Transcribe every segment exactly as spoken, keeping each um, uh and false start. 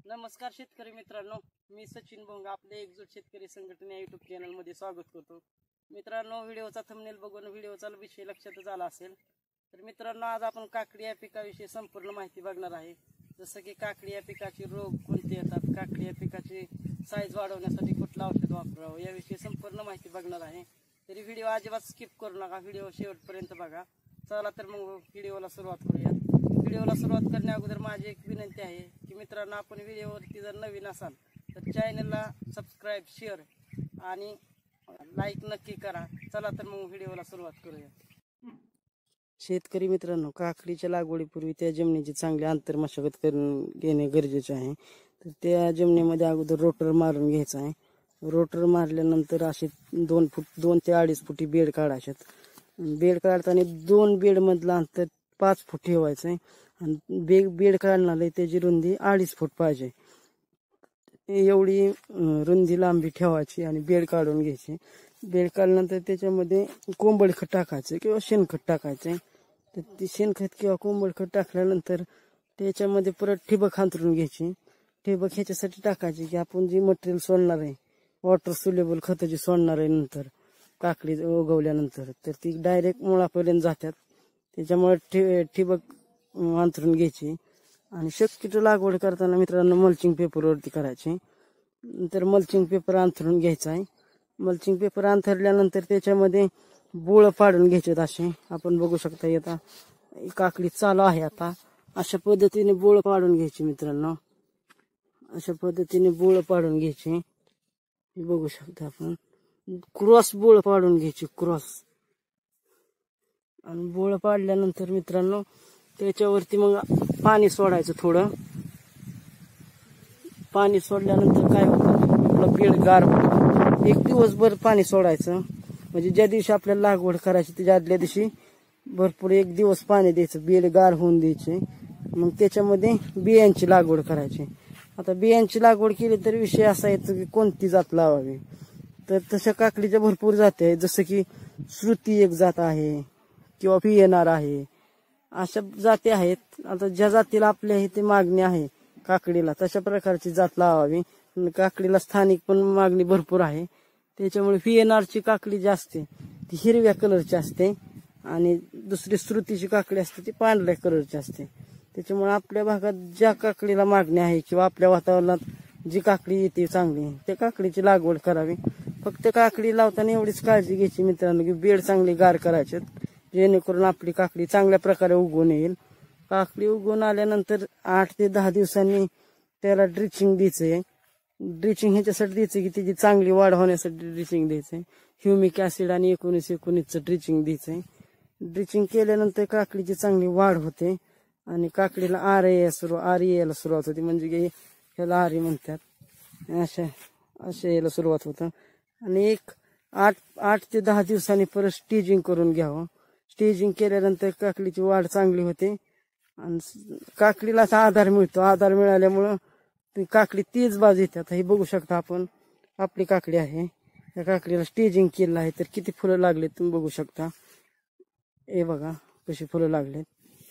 नमस्कार शेतकरी मित्रांनो, मी सचिन भोंग आपले एकजूट शेतकरी संघटना युट्यूब चॅनल मध्ये स्वागत करतो। मित्रांनो, व्हिडिओचा थंबनेल बघून व्हिडिओचा विषय लक्षात आला असेल। तर मित्रांनो, आज आपण काकडी या पिकाविषयी संपूर्ण माहिती बघणार आहे। जसं की काकडी या पिकाचे रोग कोणते येतात, काकडी या पिकाची साईज वाढवण्यासाठी कुठलं औषध वापरावं याविषयी संपूर्ण माहिती बघणार आहे। तरी व्हिडिओ अजिबात स्किप करू नका, व्हिडिओ शेवटपर्यंत बघा। चला तर मग व्हिडिओला सुरुवात करूया। व्हिडिओला सुरुवात करण्या अगोदर माझी एक विनंती आहे की मित्रांनो, आपण व्हिडिओवरती जर नवीन असाल तर चॅनलला सबस्क्राईब, शेअर आणि लाईक नक्की करा। चला तर मग व्हिडिओला सुरुवात करूया। शेतकरी मित्रांनो, काकडीच्या लागवडीपूर्वी त्या जमिनीची चांगली अंतर मशागत करून घेणे गरजेचे आहे। तर त्या जमिनीमध्ये अगोदर रोटर मारून घ्यायचा आहे। रोटर मारल्यानंतर असे दोन फूट दोन ते अडीच फुटी बेड काढायच्यात। बेड काढताना दोन बेड मधलं अंतर पाच फूट ठेवायचं आहे आणि बेड बेड काढणार आहे त्याची रुंदी अडीच फूट पाहिजे। एवढी रुंदी लांबी ठेवायची आणि बेड काढून घ्यायची। बेड काढल्यानंतर त्याच्यामध्ये कोंबड खत टाकायचं किंवा शेणखत टाकायचं। तर ते शेणखत किंवा कोंबड खत टाकल्यानंतर त्याच्यामध्ये परत ठिबक अंथरून घ्यायची। ठिबक ह्याच्यासाठी टाकायची की आपण जी मटेरियल सोडणार आहे, वॉटर सोल्युबल खत जी सोडणार आहे नंतर काकडी उगवल्यानंतर, तर ती डायरेक्ट मुळापर्यंत जातात। त्याच्यामुळे ठिबक अंथरून घ्यायची आणि शक्यतो लागवड करताना मित्रांनो मल्चिंग पेपरवरती करायची। नंतर मल्चिंग पेपर अंथरून घ्यायचा आहे। मल्चिंग पेपर अंथरल्यानंतर त्याच्यामध्ये बोळ पाडून घ्यायचे। असे आपण बघू शकता, आता काकडी चालू आहे। आता अशा पद्धतीने बोळ पाडून घ्यायची मित्रांनो, अशा पद्धतीने बोळ पाडून घ्यायची। हे बघू शकता आपण, क्रॉस बोळ पाडून घ्यायची, क्रॉस। आणि बोळ पाडल्यानंतर मित्रांनो त्याच्यावरती मग पाणी सोडायचं। थोडं पाणी सोडल्यानंतर काय होतं, आपलं बेड गार होतं। एक दिवसभर पाणी सोडायचं, म्हणजे ज्या दिवशी आपल्याला लागवड करायची त्याच्या आदल्या दिवशी भरपूर एक दिवस पाणी द्यायचं, बेड गार होऊन द्यायचे। मग त्याच्यामध्ये बियांची लागवड करायची। आता बियांची लागवड केली तर विषय असा येतो की कोणती जात लावावी। तर तशा काकडीच्या भरपूर जाती आहेत, जसं की श्रुती एक जात आहे किंवा पीएनआर आहे, अशा जाती आहेत। आता ज्या जातीला आपल्या इथे मागणी आहे काकडीला, तशा प्रकारची जात लावावी। काकडीला स्थानिक पण मागणी भरपूर आहे, त्याच्यामुळे पीएनआरची काकडी जी असते ती हिरव्या कलरची असते आणि दुसरी श्रुतीची काकडी असते ती पांढऱ्या कलरची असते। त्याच्यामुळे आपल्या भागात ज्या काकडीला मागणी आहे किंवा आपल्या वातावरणात जी काकडी येते चांगली, त्या काकडीची लागवड करावी। फक्त काकडी लावताना एवढीच काळजी घ्यायची मित्रांनो की बेड चांगली गार करायचे, जेणेकरून आपली काकडी चांगल्या प्रकारे उगवून येईल। काकडी उगवून आल्यानंतर आठ ते दहा दिवसांनी त्याला ड्रिचिंग द्यायचंय। ड्रिचिंग ह्याच्यासाठी द्यायचं की त्याची चांगली वाढ होण्यासाठी ड्रिचिंग द्यायचंय। ह्युमिक ऍसिड आणि एकोणीस एकोणीसचं ड्रिचिंग द्यायचंय। ड्रिचिंग केल्यानंतर काकडीची चांगली वाढ होते आणि काकडीला आर ए सुरू आर यायला सुरुवात होती, म्हणजे की ह्याला आरी म्हणतात, अशा अशा यायला सुरुवात होतं। आणि एक आठ आठ ते दहा दिवसांनी परत स्टेजिंग करून घ्यावं। स्टेजिंग केल्यानंतर काकडीची वाढ चांगली होते आणि काकडीला असा आधार मिळतो। आधार मिळाल्यामुळं ती काकडी तेज बाज येतात। हे बघू शकता आपण, आपली काकडी आहे, त्या काकडीला स्टेजिंग केलं आहे तर किती फुलं लागलेत तुम्ही बघू शकता। हे बघा कशी फुलं लागलेत।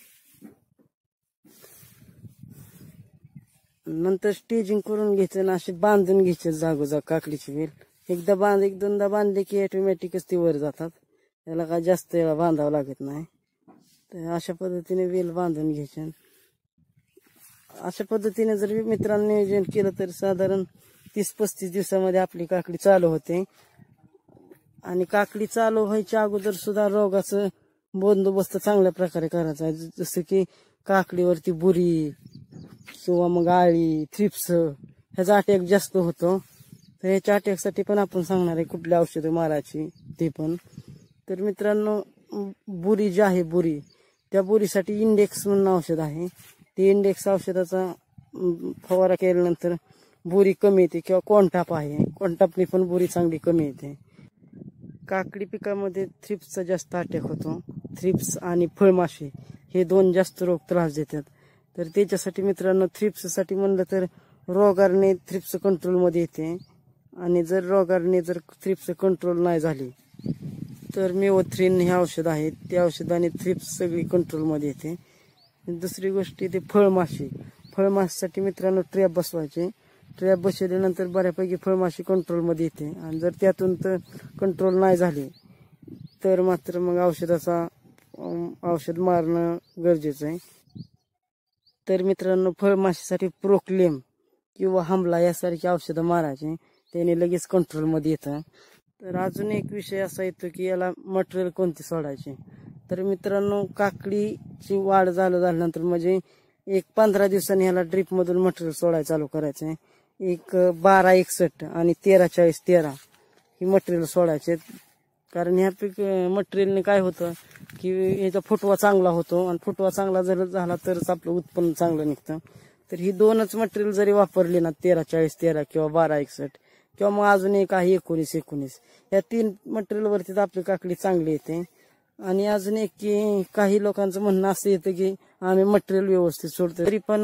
नंतर स्टेजिंग करून घ्यायचं आणि असे बांधून घ्यायचे जागोजाग काकडीची वेल। एकदा बांध एक दोनदा बांधले की ऑटोमॅटिकच ती वर जातात, त्याला काय जास्त वेळा बांधावं लागत नाही। तर अशा पद्धतीने वेल बांधून घ्यायचे। अशा पद्धतीने जर मित्रांनी नियोजन केलं तर साधारण तीस पस्तीस दिवसामध्ये आपली काकडी चालू होते। आणि काकडी चालू व्हायच्या अगोदर सुद्धा रोगाचं बंदोबस्त चांगल्या प्रकारे करायचा आहे, जसं की काकडीवरती बुरी किंवा मग आळी, थ्रिप्स ह्याचा अटॅक जास्त होतो। तर ह्याच्या अटॅकसाठी पण आपण सांगणार आहे कुठली औषधं मारायची ते पण। तर मित्रांनो, बुरी जी आहे बुरी, त्या बुरीसाठी इंडेक्स म्हणून औषध आहे। ते इंडेक्स औषधाचा फवारा केल्यानंतर बुरी कमी येते, किंवा कोणटाप आहे, कोणटापनी पण बुरी चांगली कमी येते। काकडी पिकामध्ये थ्रिप्सचा जास्त अटॅक होतो। थ्रिप्स आणि फळमाशी हे दोन जास्त रोग त्रास देतात। तर त्याच्यासाठी मित्रांनो, थ्रिप्ससाठी म्हणलं तर रोगारने थ्रिप्स कंट्रोलमध्ये येते। आणि जर रोगारने जर थ्रिप्स कंट्रोल नाही झाली तर मेओथ्रीन हे औषध आहे, त्या औषधाने थ्रिप्स सगळी कंट्रोलमध्ये येते। दुसरी गोष्ट ते फळमाशी फळमाशीसाठी मित्रांनो ट्रॅप बसवायचे. ट्रॅप बसवल्यानंतर बऱ्यापैकी फळमाशी कंट्रोलमध्ये येते आणि जर त्यातून तर कंट्रोल नाही झाली तर मात्र मग औषधाचा औषध मारणं गरजेचं आहे. तर मित्रांनो फळमाशीसाठी प्रोक्लेम किंवा हमला यासारखी औषधं मारायची, त्याने लगेच कंट्रोलमध्ये येतं. तर अजून एक विषय असा येतो की याला मटेरियल कोणती सोडायची. तर मित्रांनो काकडीची वाढ झालं झाल्यानंतर म्हणजे एक पंधरा दिवसांनी ह्याला ड्रीपमधून मटेरियल सोडायला चालू करायचं आहे. एक बारा एकसष्ट आणि तेरा चाळीस तेरा ही मटेरियल सोडायचे. कारण ह्या पीक मटेरियलने काय होतं की याचा फुटवा चांगला होतो आणि फुटवा चांगला जर झाला तरच आपलं उत्पन्न चांगलं निघतं. तर ही दोनच मटेरियल जरी वापरली ना तेरा चाळीस तेरा किंवा बारा एकसष्ट किंवा मग अजून एक आहे एकोणीस एकोणीस, या तीन मटेरियलवरतीच आपली काकडी चांगली येते. आणि अजून एक की काही लोकांचं म्हणणं असं येतं की आम्ही मटेरियल व्यवस्थित सोडतो तरी पण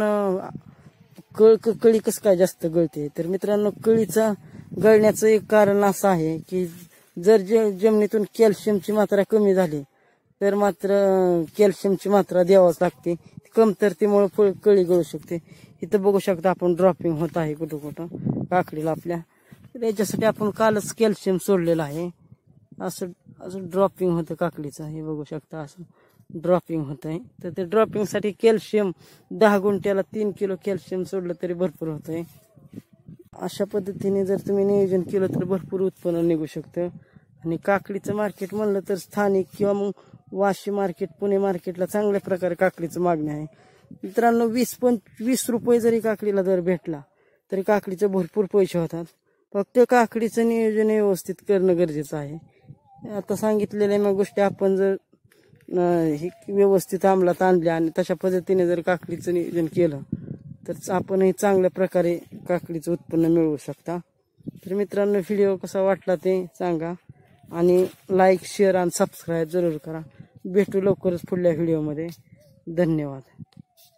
कळ कळी कसं काय जास्त गळते. तर मित्रांनो कळीचा गळण्याचं एक कारण असं आहे की जर जमिनीतून कॅल्शियमची मात्रा कमी झाली तर मात्र कॅल्शियमची मात्रा द्यावाच लागते. कमतरतेमुळे फळ कळी गळू शकते. इथं बघू शकता आपण ड्रॉपिंग होत आहे कुठं कुठं काकडीला आपल्या. त्याच्यासाठी आपण कालच कॅल्शियम सोडलेलं आहे. असं असं ड्रॉपिंग होतं काकडीचं, हे बघू शकता असं ड्रॉपिंग होत आहे. तर ते ड्रॉपिंगसाठी कॅल्शियम दहा गुंठ्याला तीन किलो कॅल्शियम सोडलं तरी भरपूर होत आहे. अशा पद्धतीने जर तुम्ही नियोजन केलं तर भरपूर उत्पन्न निघू शकतं. आणि काकडीचं मार्केट म्हणलं तर स्थानिक किंवा मग वाशी मार्केट पुणे मार्केटला चांगल्या प्रकारे काकडीचं मागणी आहे. मित्रांनो वीस पण वीस रुपये जरी काकडीला दर भेटला तरी काकडीचे भरपूर पैसे होतात. फक्त काकडीचं नियोजन व्यवस्थित करणं गरजेचं आहे. आता सांगितलेल्या मग गोष्टी आपण जर हे व्यवस्थित अंमलात आणल्या आणि तशा पद्धतीने जर काकडीचं नियोजन केलं तर आपणही चांगल्या प्रकारे काकडीचं उत्पन्न मिळवू शकता. तर मित्रांनो व्हिडिओ कसा वाटला ते सांगा आणि लाईक शेअर आणि सबस्क्राईब जरूर करा. भेटू लवकरच पुढल्या व्हिडिओमध्ये. धन्यवाद.